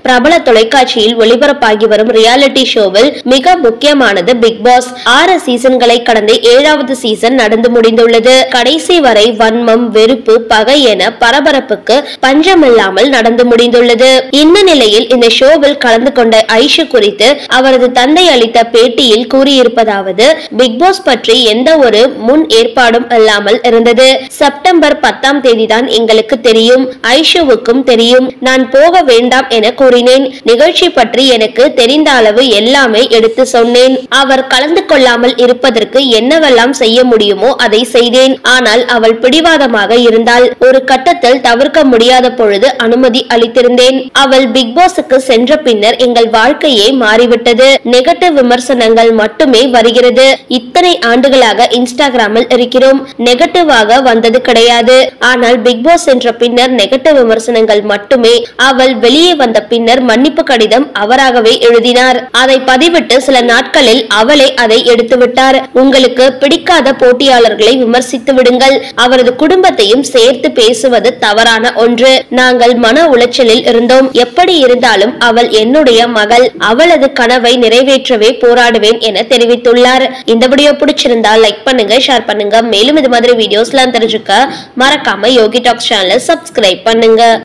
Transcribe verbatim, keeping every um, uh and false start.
பிரபல தொலைக்காட்சியில் ஒளிபரப்பாகி வரும் ரியாலிட்டி ஷோவில் மிக முக்கியமானது பிக் பாஸ். ஆறு சீசன்களை கடந்த ஏழாவது சீசன் நடந்து முடிந்துள்ளது. கடைசி வரை வன்மம், வெறுப்பு, பகை என பரபரப்புக்கு பஞ்சமில்லாமல் நடந்து முடிந்துள்ளது. இந்த நிலையில் இந்த ஷோவில் கலந்து கொண்ட ஐஷு குறித்து அவரது தந்தை அளித்த பேட்டியில் கூறியிருப்பதாவது: பிக் பாஸ் பற்றி எந்த ஒரு முன் ஏற்பாடும் இல்லாமல் இருந்தது. செப்டம்பர் பத்தாம் தேதி தான் எங்களுக்கு தெரியும், ஐஷுவுக்கும் தெரியும். நான் போக வேண்டாம் என கூறினேன். நிகழ்ச்சி பற்றி எனக்கு தெரிந்த அளவு எல்லாமே எடுத்து சொன்னேன். அவர் கலந்து கொள்ளாமல் இருப்பதற்கு என்னவெல்லாம் செய்ய முடியுமோ அதை செய்தேன். ஆனால் அவள் பிடிவாதமாக இருந்தால் ஒரு கட்டத்தில் தவிர்க்க முடியாத பொழுது அனுமதி அளித்திருந்தேன். அவள் பிக் பாஸுக்கு சென்ற பின்னர் எங்கள் வாழ்க்கையே மாறிவிட்டது. நெகட்டிவ் விமர்சனங்கள் மட்டுமே வருகிறது. இத்தனை ஆண்டுகளாக இன்ஸ்டாகிராமில் இருக்கிறோம், நெகட்டிவாக வந்தது கிடையாது. ஆனால் பிக் பாஸ் சென்ற பின்னர் நெகட்டிவ் விமர்சனங்கள் மட்டுமே. அவள் வெளியே வந்த பின்னர் மன்னிப்பு கடிதம் அவராகவே எழுதினார். அதை பதிவிட்டு சில நாட்களில் அவளே அதை எடுத்துவிட்டார். உங்களுக்கு பிடிக்காத போட்டியாளர்களை விமர்சித்து விடுங்கள், அவரது குடும்பத்தையும் சேர்த்து பேசுவது தவறான ஒன்று. நாங்கள் மன உளைச்சலில் இருந்தோம். எப்படி இருந்தாலும் அவள் என்னுடைய மகள், அவளது கனவை நிறைவேற்றவே போராடுவேன் என தெரிவித்துள்ளார். இந்த வீடியோ பிடிச்சிருந்தா லைக் பண்ணுங்க, ஷேர் பண்ணுங்க. மேலும் இது மாதிரி வீடியோஸ்லாம் தெரிஞ்சுக்க மறக்காம யோகி டாக்ஸ் சேனலை சப்ஸ்கிரைப் பண்ணுங்க.